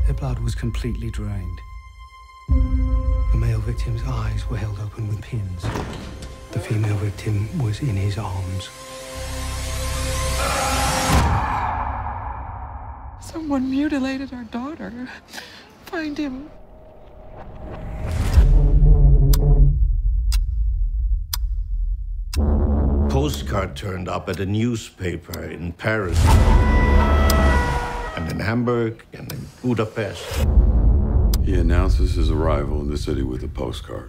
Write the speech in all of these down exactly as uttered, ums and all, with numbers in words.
Their blood was completely drained. The male victim's eyes were held open with pins. The female victim was in his arms. Someone mutilated our daughter. Find him. Postcard turned up at a newspaper in Paris, and in Hamburg, and in Budapest. He announces his arrival in the city with a postcard.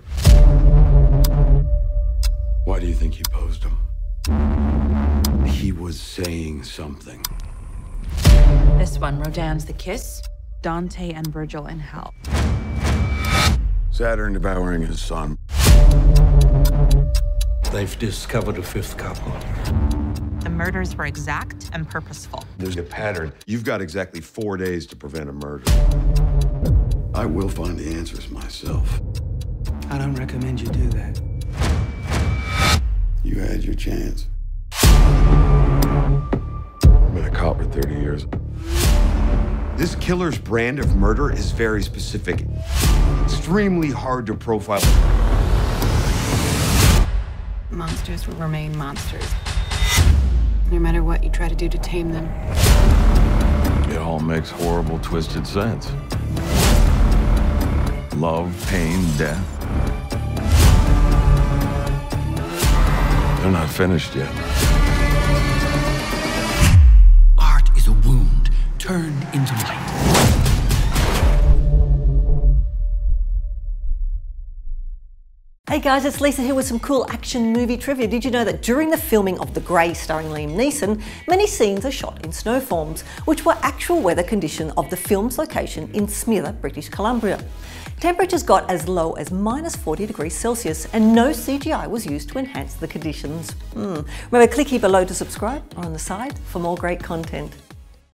Why do you think he posed him? He was saying something. This one, Rodin's The Kiss, Dante and Virgil in Hell. Saturn devouring his son. They've discovered a fifth couple. The murders were exact and purposeful. There's a pattern. You've got exactly four days to prevent a murder. I will find the answers myself. I don't recommend you do that. You had your chance. I've been a cop for thirty years. This killer's brand of murder is very specific. Extremely hard to profile. Monsters will remain monsters, no matter what you try to do to tame them. It all makes horrible, twisted sense. Love, pain, death. They're not finished yet. Art is a wound turned into light. Hey guys, it's Lisa here with some cool action movie trivia. Did you know that during the filming of The Grey starring Liam Neeson, many scenes are shot in snowforms, which were actual weather conditions of the film's location in Smythe, British Columbia. Temperatures got as low as minus forty degrees Celsius and no C G I was used to enhance the conditions. Mm. Remember, click here below to subscribe or on the side for more great content.